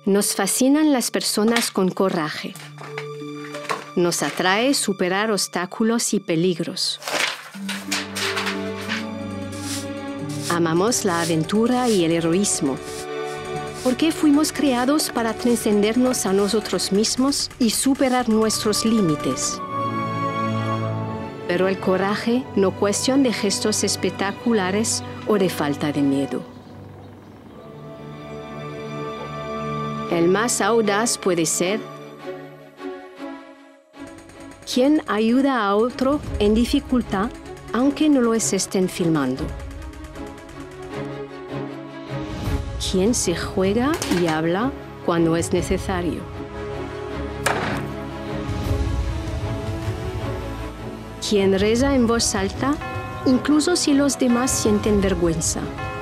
Nos fascinan las personas con coraje. Nos atrae superar obstáculos y peligros. Amamos la aventura y el heroísmo, porque fuimos creados para trascendernos a nosotros mismos y superar nuestros límites. Pero el coraje no es cuestión de gestos espectaculares o de falta de miedo. El más audaz puede ser quien ayuda a otro en dificultad, aunque no lo estén filmando. Quien se juega y habla cuando es necesario. Quien reza en voz alta, incluso si los demás sienten vergüenza.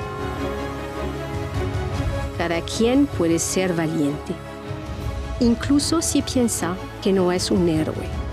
Cada quien puede ser valiente, incluso si piensa que no es un héroe.